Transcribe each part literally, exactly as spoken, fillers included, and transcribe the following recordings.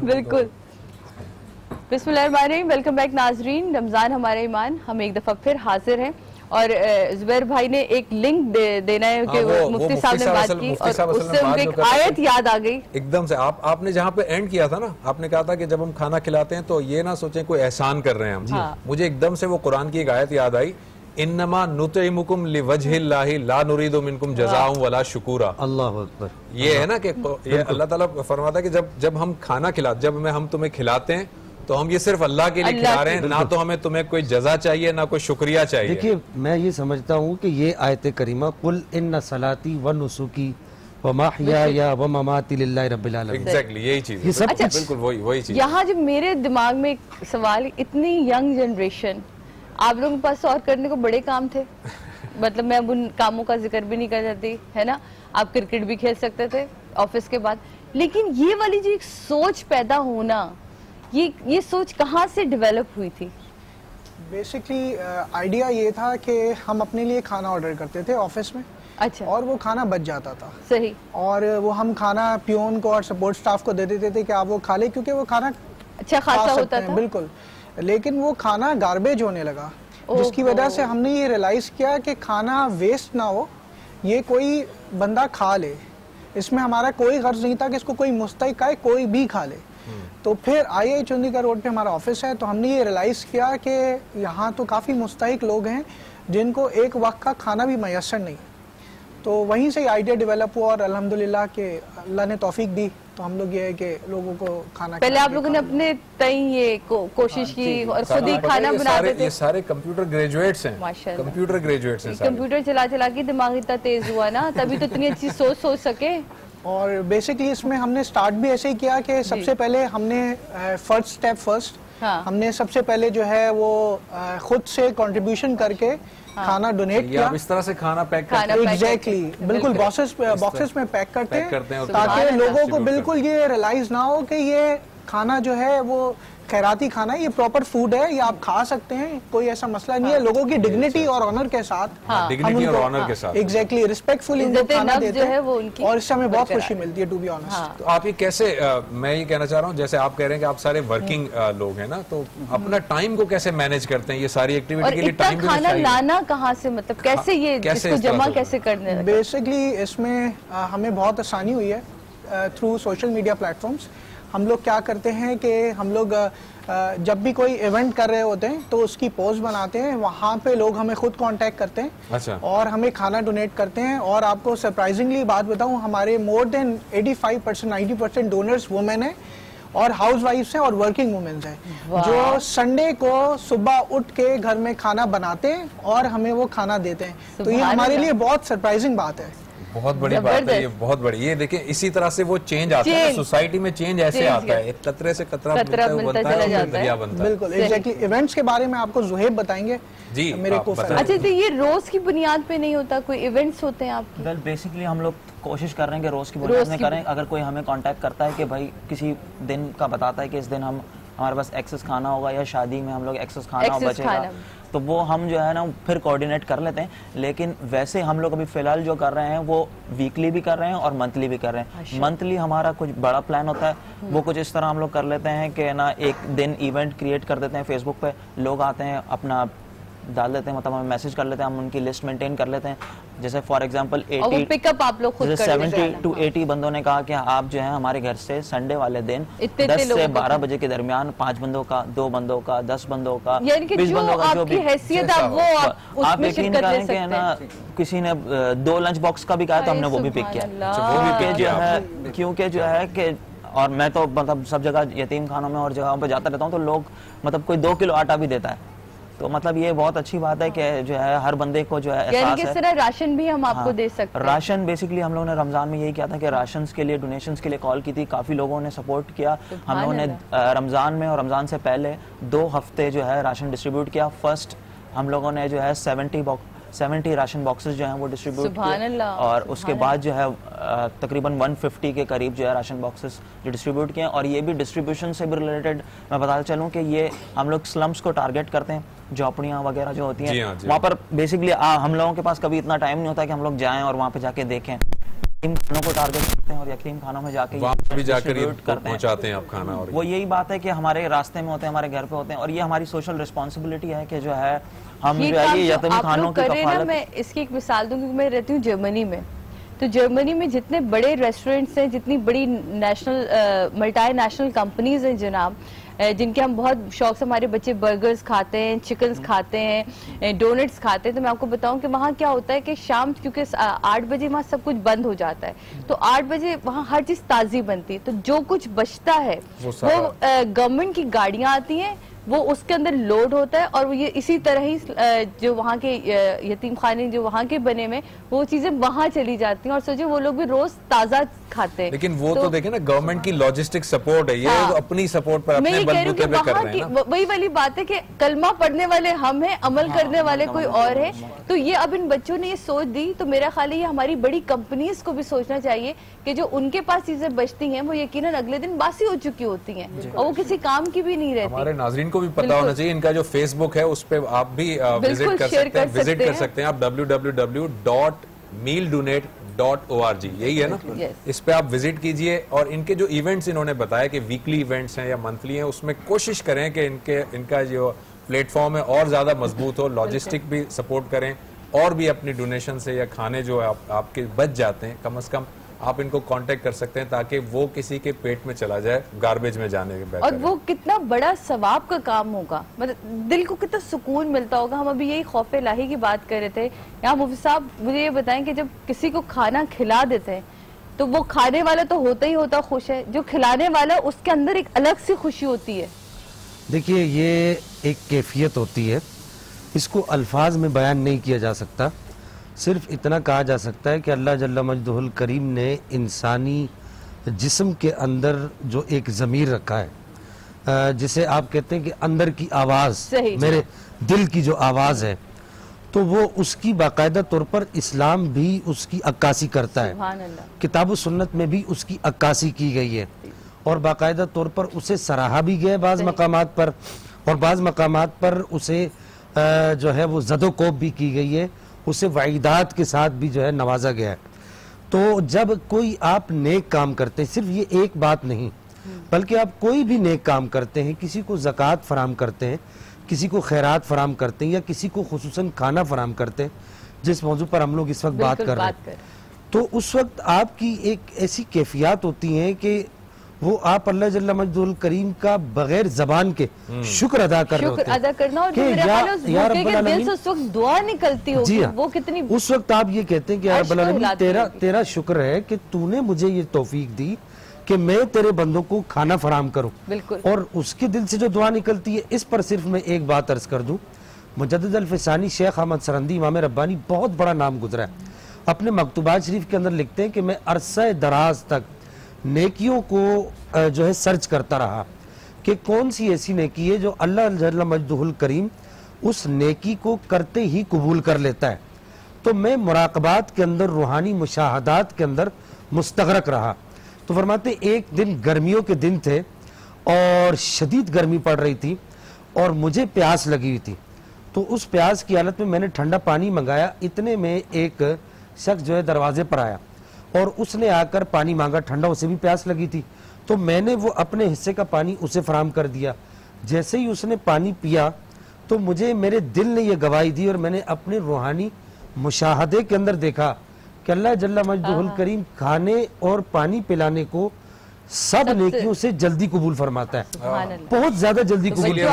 बिल्कुल। बिस्मिल्लाहिर्रहमानिर्रहीम, welcome back नाजरीन। रमज़ान हमारे ईमान, हम एक दफ़ा फिर हाजिर हैं और जुबैर भाई ने एक लिंक दे, देना है कि वो, वो मुफ्ती साहब ने बात की और उससे उनको एक आयत याद आ गई एकदम से। आप आपने जहाँ पे एंड किया था ना, आपने कहा था कि जब हम खाना खिलाते हैं तो ये ना सोचें कोई एहसान कर रहे हैं हम। हाँ। मुझे एकदम से वो कुरान की एक आयत याद आई, इन्नमा नुतइमुकुम लिवजहिल्लाहि ला नुरीदु मिनकुम जज़ाअन वला शुकुरा। अल्लाहु अकबर। ये है ना कि ये अल्लाह ताला फरमाता है कि जब जब हम खाना खिला जब मैं हम तुम्हें खिलाते हैं तो हम ये सिर्फ अल्लाह के लिए खिला रहे हैं, ना तो हमें तुम्हें कोई जजा चाहिए ना कोई शुक्रिया चाहिए। देखिए, मैं ये समझता हूँ कि ये आयत करीमा कुल इन्ना सलाती व नुसुकी व महयाया व ममाती लिल्लाहि रब्बिल आलमीन, एग्जैक्टली यही चीज है। सब अच्छा, बिल्कुल वही वही चीज। यहाँ जब मेरे दिमाग में एक सवाल, इतनी यंग जनरेशन, आप लोगों के पास और करने को बड़े काम थे, मतलब मैं अब उन कामों का जिक्र भी नहीं कर सकती है ना, आप क्रिकेट भी खेल सकते थे ऑफिस के बाद, लेकिन ये वाली जो एक सोच पैदा होना, ये ये सोच कहाँ से डेवलप हुई थी? बेसिकली आइडिया ये था कि हम अपने लिए खाना ऑर्डर करते थे ऑफिस में। अच्छा। और वो खाना बच जाता था। सही। और वो हम खाना पियोन को और सपोर्ट स्टाफ को दे देते थे कि आप वो खा ले, क्योंकि वो खाना अच्छा खासा होता था। बिल्कुल। लेकिन वो खाना गार्बेज होने लगा, जिसकी वजह से हमने ये रियलाइज किया कि खाना वेस्ट ना हो, ये कोई बंदा खा ले, इसमें हमारा कोई गर्ज नहीं था कि इसको कोई मुस्तहिक आए, कोई भी खा ले। तो फिर आई आई चंडीगढ़ रोड पे हमारा ऑफिस है, तो हमने ये रियलाइज किया कि यहाँ तो काफ़ी मुस्तहिक लोग हैं जिनको एक वक्त का खाना भी मैसर नहीं। तो वहीं से आइडिया डेवलप हुआ और अल्हम्दुलिल्लाह के अल्लाह ने तौफीक दी, तो हम लोग ये है कि लोगों को खाना, पहले आप लोगों ने अपने तई ये को, कोशिश की और खुद ही खाना बनाते थे। ये सारे कंप्यूटर ग्रेजुएट्स हैं, कंप्यूटर ग्रेजुएट्स हैं। कंप्यूटर चला चला के दिमाग इतना तेज हुआ ना, तभी तो इतनी अच्छी सोच सोच सके। और बेसिकली इसमें हमने स्टार्ट भी ऐसे ही किया कि सबसे पहले हमने फर्स्ट स्टेप फर्स्ट हाँ। हमने सबसे पहले जो है वो खुद से कंट्रीब्यूशन करके हाँ। खाना डोनेट किया। आप इस तरह से खाना पैक करते हैं? एग्जैक्टली, बिल्कुल बॉक्सेस बॉक्सेस में पैक करते हैं ताकि लोगों को बिल्कुल ये रियलाइज ना हो कि ये खाना जो है वो खैराती खाना है, ये प्रॉपर फूड है, ये आप खा सकते हैं, कोई ऐसा मसला नहीं है। लोगों की डिग्निटी और ऑनर के साथ, डिग्निटी और ऑनर के साथ एग्जैक्टली रिस्पेक्टफुली इनको खाना देते हैं और इससे हमें बहुत खुशी मिलती है, टू बी ऑनेस्ट। तो आप ये कैसे, मैं ये कहना चाह रहा हूँ, जैसे आप कह रहे हैं कि आप सारे वर्किंग लोग हैं ना, तो अपना टाइम को कैसे मैनेज करते हैं? ये सारी एक्टिविटी के लिए टाइम भी खाना लाना कहाँ से, मतलब कैसे ये इसको जमा कैसे करने? बेसिकली इसमें हमें बहुत आसानी हुई है थ्रू सोशल मीडिया प्लेटफॉर्म्स। हम लोग क्या करते हैं कि हम लोग जब भी कोई इवेंट कर रहे होते हैं तो उसकी पोस्ट बनाते हैं, वहाँ पे लोग हमें खुद कांटेक्ट करते हैं। अच्छा। और हमें खाना डोनेट करते हैं। और आपको सरप्राइजिंगली बात बताऊं, हमारे मोर देन पचासी percent ninety percent donors women है और हाउस वाइफ्स हैं और वर्किंग वुमेन्स हैं, जो संडे को सुबह उठ के घर में खाना बनाते हैं और हमें वो खाना देते हैं। तो ये हमारे लिए बहुत सरप्राइजिंग बात है, बहुत बड़ी बात है ये, बहुत बड़ी। ये देखिए, इसी तरह से वो चेंज आता है सोसाइटी में, चेंज ऐसे आता है, एक कतरे से कतरा मिलता है, बनता है, दरिया बनता है। बिल्कुल एग्जैक्टली। इवेंट्स के बारे में आपको जुहेब बताएंगे जी, मेरे को। अच्छा, तो ये रोज की बुनियाद पे नहीं होता, कोई इवेंट्स होते हैं आपके? वेल बेसिकली हम लोग कोशिश कर रहे हैं कि रोज की बुनियाद में करें। अगर कोई हमें कांटेक्ट करता है कि भाई किसी दिन का बताता है कि इस दिन हम हमारे पास एक्सेस खाना होगा या शादी में हम लोग एक्सेस खाना बचेगा, तो वो हम जो है ना फिर कोऑर्डिनेट कर लेते हैं। लेकिन वैसे हम लोग अभी फिलहाल जो कर रहे हैं वो वीकली भी कर रहे हैं और मंथली भी कर रहे हैं। मंथली हमारा कुछ बड़ा प्लान होता है, वो कुछ इस तरह हम लोग कर लेते हैं कि ना एक दिन इवेंट क्रिएट कर देते हैं फेसबुक पे, लोग आते हैं अपना डाल देते हैं, मतलब हमें मैसेज कर लेते हैं, हम उनकी लिस्ट मेंटेन कर लेते हैं। जैसे फॉर एग्जांपल अस्सी पिकअप आप लोग खुद कर लेते हैं। सत्तर टू अस्सी बंदों ने कहा कि आप जो है हमारे घर से संडे वाले दिन दस से बारह बजे के दरमियान पांच बंदों का, दो बंदों का, दस बंदों का, बीस बंदों का, जो भी हैसियत आप वो आप यकीन करें कि ना किसी ने दो लंच बॉक्स का भी कहा तो हमने वो भी पिक किया, क्योंकि जो है क्योंकि जो है कि और मैं तो मतलब सब जगह यतीम खानों में और जगहों पे जाता रहता हूँ, तो लोग मतलब कोई दो किलो आटा भी देता है। तो मतलब ये बहुत अच्छी बात है कि जो है हर बंदे को जो है एहसास है। किस तरह राशन भी हम आपको हाँ, दे सकते हैं। राशन बेसिकली हम लोगों ने रमजान में यही किया था कि राशन के लिए डोनेशंस के लिए कॉल की थी, काफी लोगों ने सपोर्ट किया। हम लोगों ने रमजान में और रमजान से पहले दो हफ्ते जो है राशन डिस्ट्रीब्यूट किया। फर्स्ट हम लोगों ने जो है सेवेंटी सेवेंटी राशन बॉक्सेस जो हैं वो डिस्ट्रीब्यूट किए और उसके बाद जो है तकरीबन एक सौ पचास के करीब जो है राशन बॉक्सेस जो डिस्ट्रीब्यूट किए। और ये भी डिस्ट्रीब्यूशन से भी रिलेटेड मैं बताना चलूँ कि ये हम लोग स्लम्स को टारगेट करते हैं, झोपड़ियाँ वगैरह जो होती हैं वहाँ पर बेसिकली हम लोगों के पास कभी इतना टाइम नहीं होता कि हम लोग जाएं और वहाँ पे जाके देखें। यतीम खानों को टारगेट करते हैं और यतीम खानों में जाके वहाँ भी जाकर ये पहुंचाते हैं आप खाना। और वो यही बात है कि हमारे रास्ते में होते हैं, हमारे घर पे होते हैं, और ये हमारी सोशल रिस्पॉन्सिबिलिटी है कि जो है हम जो है ये यतीम खानों की कफालत। मैं इसकी एक मिसाल दूं, क्योंकि मैं रहती हूँ जर्मनी में, तो जर्मनी में जितने बड़े रेस्टोरेंट्स हैं, जितनी बड़ी नेशनल मल्टी नेशनल कंपनीज हैं जनाब, जिनके हम बहुत शौक से हमारे बच्चे बर्गर्स खाते हैं, चिकन्स खाते हैं, डोनट्स खाते हैं, तो मैं आपको बताऊं कि वहाँ क्या होता है कि शाम, क्योंकि आठ बजे वहाँ सब कुछ बंद हो जाता है, तो आठ बजे वहाँ हर चीज ताजी बनती है, तो जो कुछ बचता है वो गवर्नमेंट की गाड़ियां आती हैं, वो उसके अंदर लोड होता है, और वो ये इसी तरह ही जो वहाँ के यतीम खाने जो वहाँ के बने में, वो चीजें वहाँ चली जाती हैं, और सोचिए वो लोग भी रोज ताजा खाते हैं। लेकिन वो तो, तो देखे ना, गवर्नमेंट की लॉजिस्टिक सपोर्ट है, ये हाँ, अपनी सपोर्ट पर अपने बलबूते पे कर रहे हैं ना। वही वाली बात है कि कलमा पढ़ने वाले हम हैं, अमल हाँ, करने वाले कोई और है। तो ये अब इन बच्चों ने ये सोच दी, तो मेरा ख्याल है ये हमारी बड़ी कंपनीज को भी सोचना चाहिए कि जो उनके पास चीजें बचती हैं वो यकीनन अगले दिन बासी हो चुकी होती हैं, और वो किसी काम की भी नहीं रहती। हमारे नाज़रीन को भी पता होना चाहिए, इनका जो फेसबुक है उस पर आप भी विजिट कर सकते हैं, विजिट कर सकते हैं आप W W W dot meal donate dot O R G, यही है ना, इस पे आप विजिट कीजिए। और इनके जो इवेंट्स इन्होंने बताया कि वीकली इवेंट्स हैं या मंथली हैं, उसमें कोशिश करें कि इनके इनका जो प्लेटफॉर्म है और ज्यादा मजबूत हो, लॉजिस्टिक भी सपोर्ट करें, और भी अपनी डोनेशन से या खाने जो आप, आपके बच जाते हैं, कम से कम आप इनको कांटेक्ट कर सकते हैं, ताकि वो किसी के पेट में चला जाए, गार्बेज में जाने के बाद। और वो कितना बड़ा सवाब का काम होगा, मतलब दिल को कितना सुकून मिलता होगा। हम अभी यही खौफ इलाही की बात कर रहे थे यहाँ। मुफ्ती साहब मुझे ये बताएं कि जब किसी को खाना खिला देते हैं, तो वो खाने वाला तो होता ही होता खुश है, जो खिलाने वाला उसके अंदर एक अलग सी खुशी होती है। देखिए, ये एक कैफियत होती है, इसको अल्फाज में बयान नहीं किया जा सकता। सिर्फ इतना कहा जा सकता है कि अल्लाह जल्ला मजदुहुल करीम ने इंसानी जिस्म के अंदर जो एक ज़मीर रखा है, जिसे आप कहते हैं कि अंदर की आवाज़, मेरे दिल की जो आवाज़ है, तो वो उसकी बाकायदा तौर पर इस्लाम भी उसकी अक्कासी करता है। किताब सुन्नत में भी उसकी अक्कासी की गई है, और बाकायदा तौर पर उसे सराहा भी गया बाज़ मकामात पर, और बाज़ मकामात पर उसे जो है वो ज़दोकोब भी की गई है, उसे वाइदात के साथ भी जो है नवाजा गया है। तो जब कोई आप नेक काम करते हैं, सिर्फ ये एक बात नहीं, बल्कि आप कोई भी नेक काम करते हैं, किसी को ज़कात फराम करते हैं, किसी को खैरात फराम करते हैं, या किसी को खुसूसन खाना फराम करते हैं, जिस मौजू पर हम लोग इस वक्त बात कर रहे हैं, तो उस वक्त आपकी एक ऐसी कैफियत होती है कि वो आप अल्लाह जल्ला मजदुल करीम का बगैर जबान के शुक्र अदा कर रहे होते हैं। अदा करना, और मेरे ख्याल है या रब्बुल आलमीन उस वक्त दुआ निकलती होगी, वो कितनी, उस वक्त आप ये कहते हैं कि या रब्बुल आलमीन तेरा तेरा शुक्र है कि तूने मुझे ये तौफीक दी कि मैं तेरे बंदों को खाना फराम करूं। बिल्कुल। और उसके दिल से जो दुआ निकलती है, इस पर सिर्फ मैं एक बात अर्ज कर दूं, मुजद्दिद अल-फिसानी शेख अहमद सरंदी इमाम रब्बानी बहुत बड़ा नाम गुजरा है, अपने मकतूबात शरीफ के अंदर लिखते हैं कि मैं अरसा दराज तक नेकियों को जो है सर्च करता रहा कि कौन सी ऐसी नेकी है जो अल्लाह जल्ला मजदुहुल करीम उस नेकी को करते ही कबूल कर लेता है। तो मैं मुराकबात के अंदर, रूहानी मुशाहदात के अंदर मुस्तगरक रहा। तो फरमाते एक दिन गर्मियों के दिन थे और शदीद गर्मी पड़ रही थी और मुझे प्यास लगी हुई थी, तो उस प्यास की हालत में मैंने ठंडा पानी मंगाया। इतने में एक शख्स जो है दरवाजे पर आया और उसने आकर पानी मांगा, ठंडा, उसे भी प्यास लगी थी, तो मैंने वो अपने हिस्से का पानी उसे फराम कर दिया। जैसे ही उसने पानी पिया तो मुझे मेरे दिल ने यह गवाही दी और मैंने अपने रूहानी मुशाहदे के अंदर देखा कि अल्लाह जल्ला मजदुहुल करीम खाने और पानी पिलाने को सब नेकियों से जल्दी कबूल फरमाता है, बहुत ज्यादा जल्दी कबूल। जी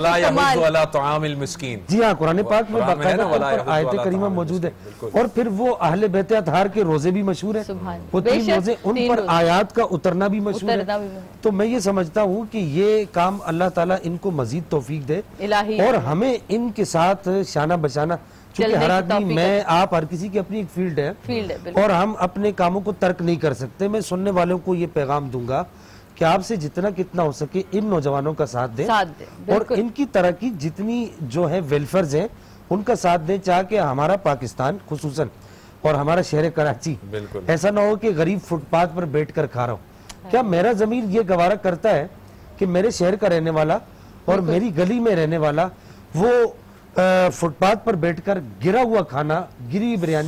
हाँ, कुरान पाक में बाकायदा आयत करीमा मौजूद है। और फिर वो अहले बैत अतहार के रोजे भी मशहूर है, वो तीन रोजे, उन पर आयात का उतरना भी मशहूर है। तो मैं ये समझता हूँ कि ये काम अल्लाह ताला इनको मजीद तौफीक दे और हमें इनके साथ शाना बचाना, क्योंकि हर आदमी, मैं आप, हर किसी की अपनी एक फील्ड है, फील्ड है और हम अपने कामों को तर्क नहीं कर सकते। मैं सुनने वालों को ये पैगाम दूंगा कि आपसे जितना कितना हो सके इन नौजवानों का साथ दें, साथ दें और इनकी तरह की जितनी जो है वेलफेयर्स हैं उनका साथ दें, चाहे हमारा पाकिस्तान खुसूसन और हमारा शहर कराची ऐसा ना हो कि गरीब फुटपाथ पर बैठ कर खा रहा हो। क्या मेरा जमीर ये गवारा करता है कि मेरे शहर का रहने वाला और मेरी गली में रहने वाला वो फुटपाथ पर बैठकर गिरा हुआ खाना, गिरी हुई बिरयानी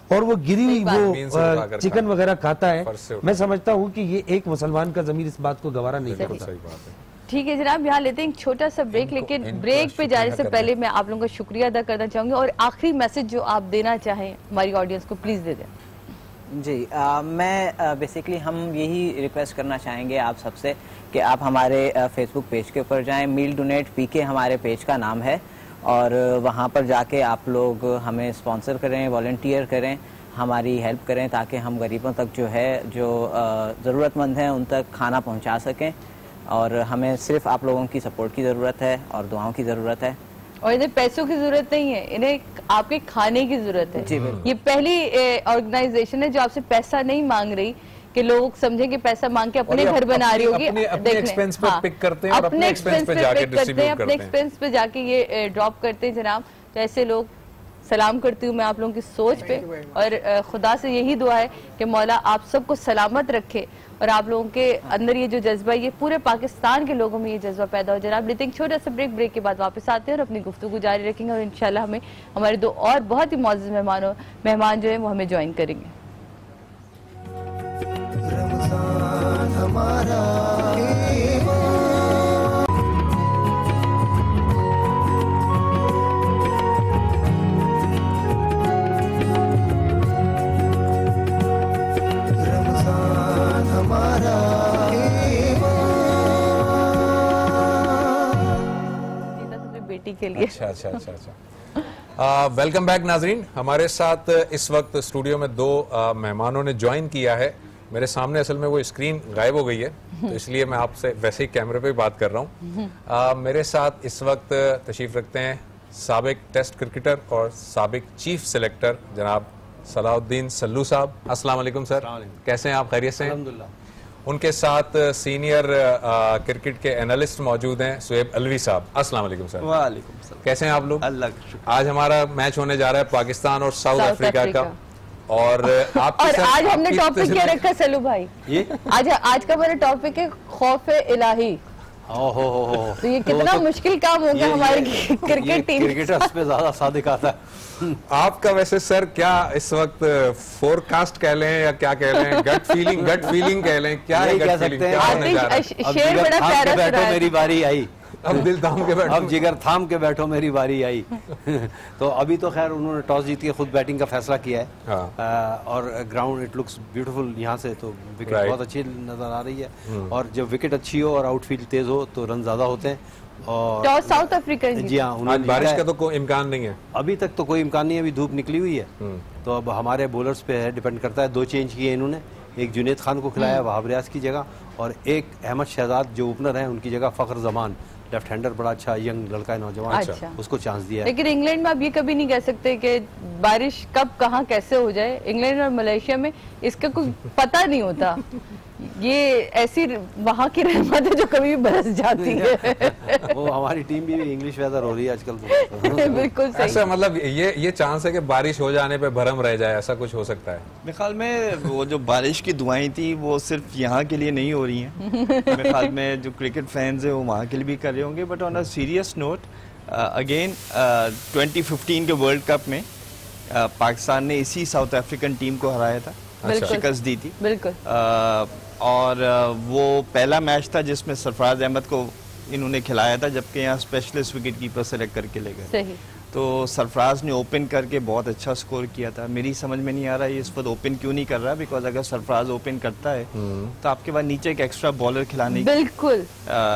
और वो गिरी हुई मीन से वो उठाकर चिकन खाता वगैरह खाता है, फर्श से उठा- मैं समझता हूँ कि ये एक मुसलमान का ज़मीर इस बात को गवारा नहीं बिल्कुल करता। सही बात है। ठीक है जनाब, यहाँ लेते हैं एक छोटा सा ब्रेक, लेकिन इनको ब्रेक पे जाने से शुक्रिया पहले मैं आप लोगों का शुक्रिया अदा करना चाहूंगी और आखिरी मैसेज जो आप देना चाहें हमारी ऑडियंस को प्लीज दे दें। जी आ, मैं बेसिकली हम यही रिक्वेस्ट करना चाहेंगे आप सबसे कि आप हमारे फेसबुक पेज के ऊपर जाएं, मील डोनेट पीके हमारे पेज का नाम है, और वहाँ पर जाके आप लोग हमें स्पॉन्सर करें, वॉलंटियर करें, हमारी हेल्प करें, ताकि हम गरीबों तक जो है जो ज़रूरतमंद हैं उन तक खाना पहुँचा सकें। और हमें सिर्फ आप लोगों की सपोर्ट की ज़रूरत है और दुआओं की ज़रूरत है। और इन्हें पैसों की जरूरत नहीं है, इन्हें आपके खाने की जरूरत है। जी, ये पहली ऑर्गेनाइजेशन है जो आपसे पैसा नहीं मांग रही कि लोग समझें कि पैसा मांग के अपने घर बना रही होगी। अपने, अपने एक्सपेंस पे पिक करते हैं और अपने एक्सपेंस पे जाके पिक करते हैं, अपने करते हैं। एक्सपेंस पे जाके ये ड्रॉप करते हैं जनाब। तो ऐसे लोग सलाम करती हूँ मैं आप लोगों की सोच पे, और खुदा से यही दुआ है कि मौला आप सबको सलामत रखे और आप लोगों के अंदर ये जो जज्बा, ये पूरे पाकिस्तान के लोगों में ये जज्बा पैदा हो। जनाब लेते हैं छोटा सा ब्रेक, ब्रेक के बाद वापस आते हैं और अपनी गुफ्तगू जारी रखेंगे और इंशाल्लाह हमें हमारे दो और बहुत ही मौजूद मेहमानों मेहमान जो है वो हमें ज्वाइन करेंगे। रमज़ान हमारा बेटी के लिए। अच्छा अच्छा अच्छा अच्छा वेलकम बैक नाजरीन। हमारे साथ इस वक्त स्टूडियो में दो आ, मेहमानों ने ज्वाइन किया है। मेरे सामने असल में वो स्क्रीन गायब हो गई है, तो इसलिए मैं आपसे वैसे ही कैमरे पे बात कर रहा हूँ। मेरे साथ इस वक्त तशरीफ रखते हैं साबिक टेस्ट क्रिकेटर और साबिक चीफ सेलेक्टर जनाब सलाउद्दीन सल्लू साहब। अस्सलाम वालेकुम सर, कैसे हैं आप? खैरियत से हैं? अल्हम्दुलिल्लाह। उनके साथ सीनियर क्रिकेट के एनालिस्ट मौजूद हैं सुहेब अलवी साहब। अस्सलाम वालेकुम सर। वालेकुम सलाम। कैसे हैं आप लोग? अल्लाह का शुक्र। आज हमारा मैच होने जा रहा है पाकिस्तान और साउथ साउथ अफ्रीका अफ्रीका का, और आप और आज हमने टॉपिक क्या रखा सलू भाई? ये आज आज का हमारा टॉपिक है खौफ इलाही। ओ हो हो हो तो ये कितना तो, मुश्किल काम हो गया हमारे क्रिकेट टीम। क्रिकेटर्स पे ज्यादा सादिक आता है। आपका वैसे सर क्या इस वक्त फोरकास्ट कह लें या क्या कह लें, गट फीलिंग गट फीलिंग कह लें, क्या है यही गट कह फीलिंग, सकते हैं। क्या होने जा रहा है? आतिश अब शेर जिगर बड़ा थाम प्यारा के बैठो सुना है। मेरी बारी आई। अब दिल थाम के बैठो। अब जिगर थाम के बैठो मेरी बारी आई। तो अभी तो खैर उन्होंने टॉस जीत के खुद बैटिंग का फैसला किया है। हाँ। आ, और ग्राउंड इट लुक्स ब्यूटीफुल यहाँ से, तो विकेट Right. बहुत अच्छी नजर आ रही है। और जब विकेट अच्छी हो और आउटफील्ड तेज हो तो रन ज्यादा होते हैं। और टॉस साउथ अफ्रीका ने जी हाँ, आज उन्होंने बारिश जीता का है। तो कोई इम्कान नहीं है। अभी तक तो कोई इम्कान नहीं है, अभी धूप निकली हुई है। तो अब हमारे बॉलर्स पे है, डिपेंड करता है। दो चेंज किए इन्होंने, एक जुनेद खान को खिलाया वहाब रियाज की जगह, और एक अहमद शहजाद जो ओपनर है उनकी जगह फखर जमान, लेफ्ट हैंडर, बड़ा अच्छा यंग लड़का है, नौजवान, अच्छा। उसको चांस दिया है। लेकिन इंग्लैंड में आप ये कभी नहीं कह सकते कि बारिश कब कहाँ कैसे हो जाए। इंग्लैंड और मलेशिया में इसका कुछ पता नहीं होता। ये ऐसी वहाँ की रहमत है जो कभी भी बरस जाती है। वो हमारी टीम भी इंग्लिश वेदर हो रही है आजकल तो। बिल्कुल सही। ऐसा मतलब ये ये चांस है कि बारिश हो जाने पे भरम रह जाए, ऐसा कुछ हो सकता है? मेरे ख्याल में वो जो बारिश की दुआएं थी वो सिर्फ यहाँ के लिए नहीं हो रही हैं। मेरे ख्याल में जो क्रिकेट फैंस हैं वो वहाँ के लिए भी कर रहे होंगे। But on a serious note, again twenty fifteen के वर्ल्ड कप में uh, पाकिस्तान ने इसी साउथ अफ्रीकन टीम को हराया था, शिकस्त दी थी। बिल्कुल। uh, और uh, वो पहला मैच था जिसमें सरफराज अहमद को इन्होंने खिलाया था, जबकि यहाँ स्पेशलिस्ट विकेट कीपर सेलेक्ट करके ले गए। सही। तो सरफराज ने ओपन करके बहुत अच्छा स्कोर किया था। मेरी समझ में नहीं आ रहा है इस वक्त ओपन क्यों नहीं कर रहा, बिकॉज अगर सरफराज ओपन करता है तो आपके पास नीचे एक एक्स्ट्रा बॉलर खिलाने की बिल्कुल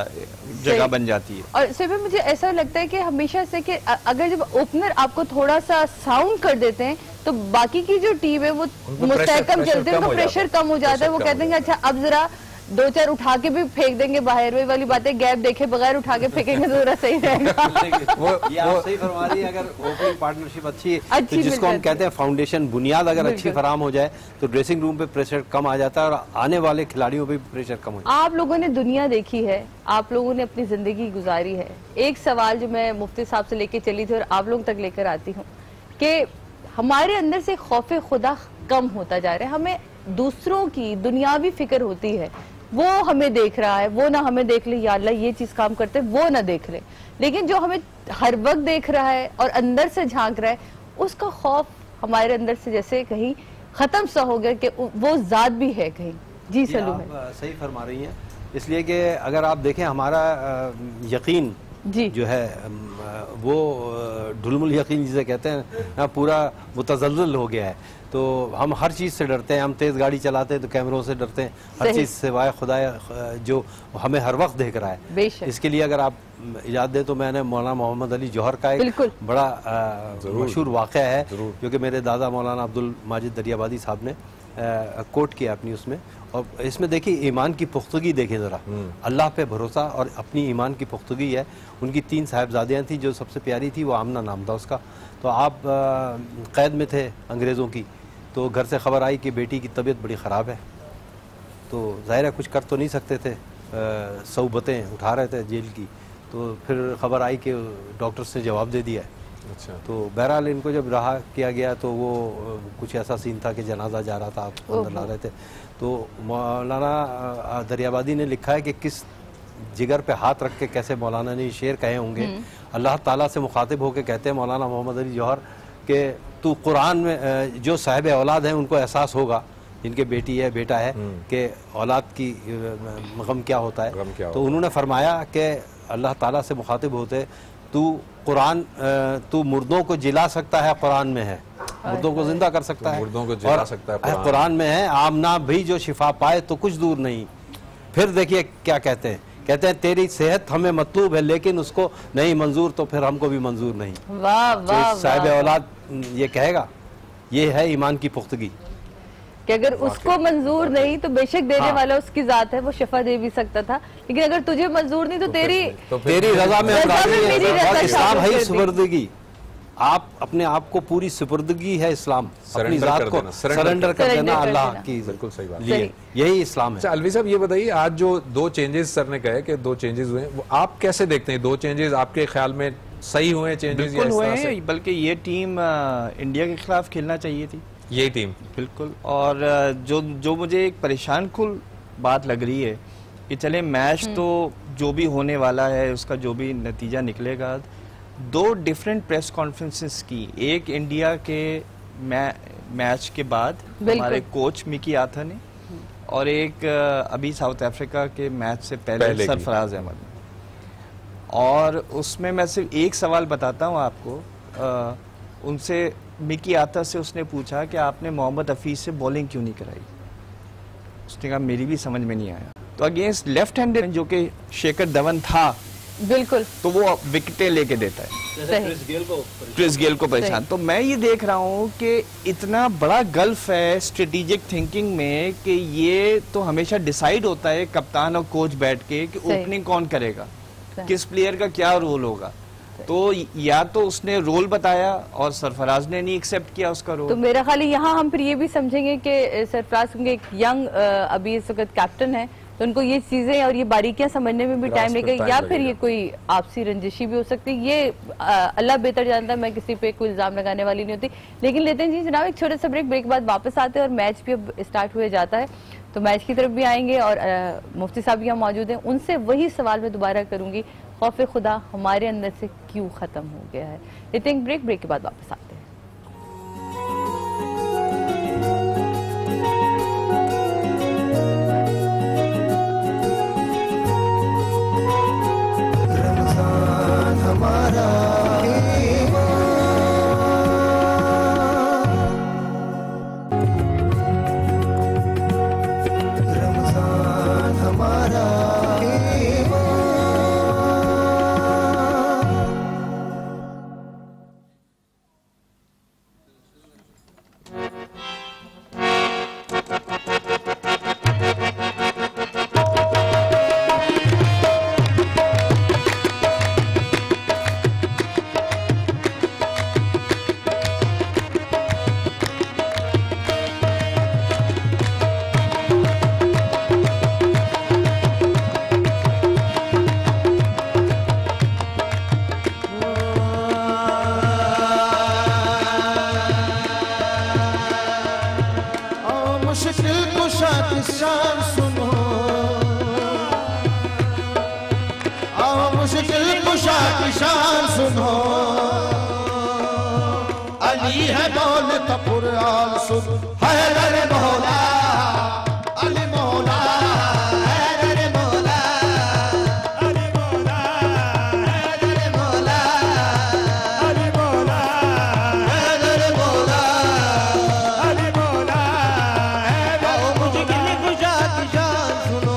जगह बन जाती है। और सिर्फ मुझे ऐसा लगता है कि हमेशा से कि अगर जब ओपनर आपको थोड़ा सा साउंड कर देते हैं तो बाकी की जो टीम है वो मुस्तहकम चलते हैं, उनका प्रेशर कम हो जाता है। वो कहते हैं अच्छा अब जरा दो चार उठा के भी फेंक देंगे बाहर, वही वाली बातें गैप देखे बगैर उठा के फेंकेंगे तो जरा सही रहेगा। वो ये आप सही फरमा रही है। अगर ओपनिंग पार्टनरशिप अच्छी है अच्छी तो जिसको मिल हम कहते हैं फाउंडेशन, बुनियाद अगर अच्छी बिल्कुल। फराम हो जाए तो ड्रेसिंग रूम पे प्रेशर कम आ जाता है और आने वाले खिलाड़ियों पे भी प्रेशर कम हो जाता है। आप लोगों ने दुनिया देखी है, आप लोगों ने अपनी जिंदगी गुजारी है। एक सवाल जो मैं मुफ्ती साहब से लेके चली थी और आप लोगों तक लेकर आती हूँ कि हमारे अंदर से खौफ खुदा कम होता जा रहा है। हमें दूसरों की दुनियावी फिक्र होती है, वो हमें देख रहा है, वो ना हमें देख ले, या अल्लाह ये चीज काम करते वो ना देख ले। लेकिन जो हमें हर वक्त देख रहा है और अंदर से झांक रहा है, उसका खौफ हमारे अंदर से जैसे कहीं खत्म सा हो गया कि वो जात भी है कहीं। जी सलू आप सही फरमा रही हैं, इसलिए कि अगर आप देखें हमारा यकीन जी जो है वो ढुलमुल यकीन जिसे कहते हैं पूरा मुतज़ल्ज़ल हो गया है। तो हम हर चीज़ से डरते हैं, हम तेज़ गाड़ी चलाते हैं तो कैमरों से डरते हैं, हर चीज़ से वाय खुदा जो हमें हर वक्त देख रहा है। इसके लिए अगर आप इजाज़त दें तो मैंने मौलाना मोहम्मद अली जौहर का एक बड़ा मशहूर वाक़या है जो कि मेरे दादा मौलाना अब्दुल माजिद दरियाबादी साहब ने कोट किया अपनी उसमें। और इसमें देखिए ईमान की पुख्तगी देखें ज़रा, अल्लाह पे भरोसा और अपनी ईमान की पुख्तगी है। उनकी तीन साहिबजादियाँ थी, जो सबसे प्यारी थी वो आमना नाम था उसका। तो आप कैद में थे अंग्रेज़ों की, तो घर से ख़बर आई कि बेटी की तबीयत बड़ी ख़राब है। तो ज़ाहिर है कुछ कर तो नहीं सकते थे, सौबतें उठा रहे थे जेल की। तो फिर ख़बर आई कि डॉक्टर्स ने जवाब दे दिया है। अच्छा। तो बहरहाल इनको जब रहा किया गया तो वो कुछ ऐसा सीन था कि जनाजा जा रहा था, आप अंदर ला रहे थे। तो मौलाना दरियाबादी ने लिखा है कि किस जिगर पे हाथ रख के कैसे मौलाना ने शेर कहे होंगे। अल्लाह ताला से मुखातिब होकर कहते हैं मौलाना मोहम्मद अली जौहर कि तू कुरान में जो साहिब औलाद हैं उनको एहसास होगा, जिनके बेटी है बेटा है, कि औलाद की गम क्या होता है। क्या तो उन्होंने फरमाया कि अल्लाह ताला से मुखातिब होते तू कुरान तू मुर्दों को जिला सकता है, कुरान में है, मुर्दों को जिंदा कर सकता है, मुर्दों को जिला सकता है, कुरान में है। आमना भी जो शिफा पाए तो कुछ दूर नहीं। फिर देखिए क्या कहते हैं, कहते हैं तेरी सेहत हमें मतलूब है लेकिन उसको नहीं मंजूर, तो फिर हमको भी मंजूर नहीं। वाह वाह, साहिब औलाद ये कहेगा, ये है ईमान की पुख्तगी कि अगर उसको मंजूर नहीं तो बेशक देने हाँ। वाला उसकी जात है, वो शिफा दे भी सकता था, लेकिन अगर तुझे मंजूर नहीं तो, तो तेरी तो तेरी रजा में इस्लाम है सुपुर्दगी। आप अपने आप को पूरी सुपुर्दगी है इस्लाम, अपनी जात को सरेंडर कर देना अल्लाह की। बिल्कुल सही बात, यही इस्लाम है। अलवी साहब ये बताइए, आज जो दो चेंजेस सर ने कहे कि दो चेंजेस हुए, वो आप कैसे देखते हैं? दो चेंजेस आपके ख्याल में सही हुए चेंजेस? बिल्कुल हुए हैं, बल्कि ये टीम इंडिया के खिलाफ खेलना चाहिए थी, ये टीम बिल्कुल। और जो जो मुझे एक परेशान कुल बात लग रही है कि चले मैच तो जो भी होने वाला है उसका जो भी नतीजा निकलेगा, दो डिफरेंट प्रेस कॉन्फ्रेंसेस की, एक इंडिया के मै, मैच के बाद हमारे कोच मिकी आथा ने, और एक अभी साउथ अफ्रीका के मैच से पहले, पहले सरफराज अहमद ने। और उसमें मैं सिर्फ एक सवाल बताता हूँ आपको, आ, उनसे मिकी आता से उसने पूछा कि आपने मोहम्मद हफीज से बॉलिंग क्यों नहीं कराई। उसने कहा मेरी भी समझ में नहीं आया। तो अगेंस्ट लेफ्ट हैंडेड जो कि शेखर धवन था, बिल्कुल, तो वो विकेटें लेके देता है, क्रिस गेल को क्रिस गेल को परेशान। तो मैं ये देख रहा हूँ कि इतना बड़ा गल्फ है स्ट्रेटेजिक थिंकिंग में कि ये तो हमेशा डिसाइड होता है कप्तान और कोच बैठ के कि ओपनिंग कौन करेगा, किस प्लेयर का क्या रोल होगा। तो या तो उसने रोल बताया और सरफराज ने नहीं एक्सेप्ट किया उसका रोल। तो मेरा ख्याल यहाँ हम फिर ये भी समझेंगे कि सरफराज क्योंकि एक यंग अभी इस वक्त कैप्टन है, तो उनको ये चीजें और ये बारीकियां समझने में भी टाइम लगेगा, या फिर ये कोई आपसी रंजिशी भी हो सकती है। ये अल्लाह बेहतर जानता है, मैं किसी पे कोई इल्जाम लगाने वाली नहीं होती। लेकिन लेते हैं जी जनाब एक छोटा सा ब्रेक, ब्रेक बाद वापस आते हैं और मैच भी अब स्टार्ट हुए जाता है, तो मैच की तरफ भी आएंगे और आ, मुफ्ती साहब यहाँ मौजूद हैं, उनसे वही सवाल मैं दोबारा करूंगी, खौफ खुदा हमारे अंदर से क्यों खत्म हो गया है। लेते हैं ब्रेक, ब्रेक के बाद वापस आते हैं। हमारा रमजान हमारा हैदर मौला अली मौला हैदर मौला अली मौला हैदर मौला अली मौला हैदर मौला अली मौला हैदर मुझे कितनी खुशा की शान सुनो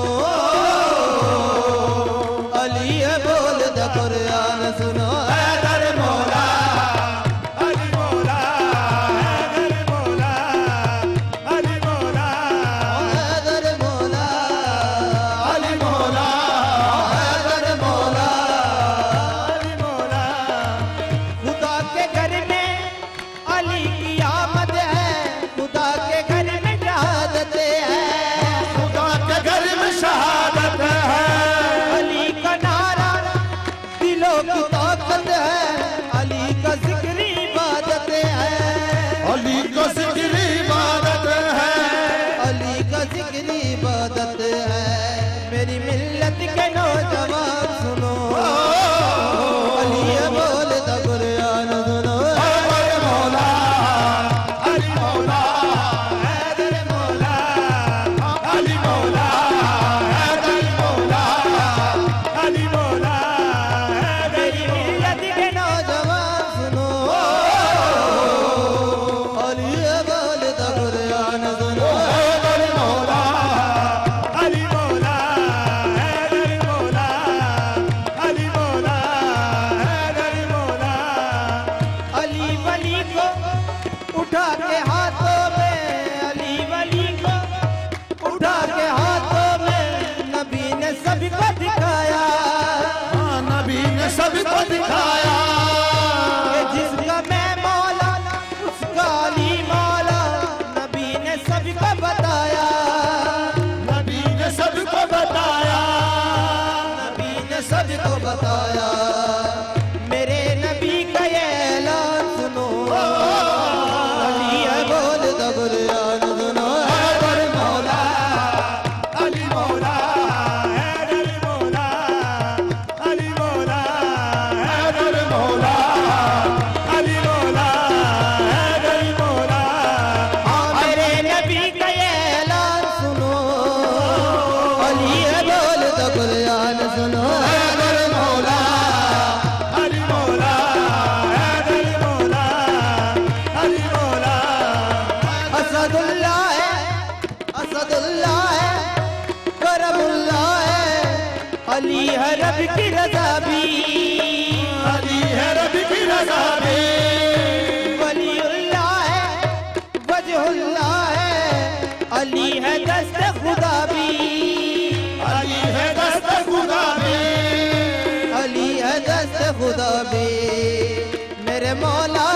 अली है बोल द कुरान सुनो हैदर मौला अली मौला हैदर मौला अली मौला हैदर मौला अली मौला हैदर मौला अली मौला खुदा के घर में अली की आमद है खुदा के घर में शहादत है खुदा के घर में शहादत है अली का नारा दिलों की ताकत है अली का जिक्र इबादत है अली का जिक्र इबादत है अली का जिक्र इबादत है मेरी मिल्लत के नौजवान सुनो अली है बोल द कुरान सुनो हैदर मौला अली मौला हैदर मौला अली मौला हैदर मौला अली मौला मेरी मिल्लत के नौजवान सुनो अली है बोल द कुरान सुनो हैदर मौला अली मौला हैदर मौला अली मौला हैदर मौला अली वली को उठा के हाथों में अली वली को उठा के हाथों में नबी ने सबको दिखाया हाँ नबी ने सबको दिखाया कि जिसका मैं मौला उसका अली मौला नबी ने सबको बताया नबी ने सबको बताया नबी ने सबको बताया मेरे नबी का ये ऐलान सुनो अली है बोल द कुरान सुनो हैदर मौला अली मौला हैदर मौला अली मौला हैदर मौला अली मौला हैदर मौला हाँ मेरे नबी का ये ऐलान सुनो अली है बोल द कुरान सुनो हैदर मौला अली मौला हैदर मौला अली मौला असदुल्लाह है असदुल्लाह है करमुल्लाह है अली है रब की रज़ा भी अली है रब की रज़ा भी वलीउल्लाह है वजहुल्लाह है अली है दस्त खुदा भी अली है दस्त खुदा भी अली है दस्त खुदा भी मेरे मौला